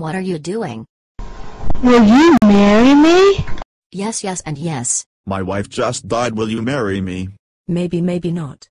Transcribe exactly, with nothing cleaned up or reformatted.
What are you doing? Will you marry me? Yes, yes, and yes. My wife just died. Will you marry me? Maybe, maybe not.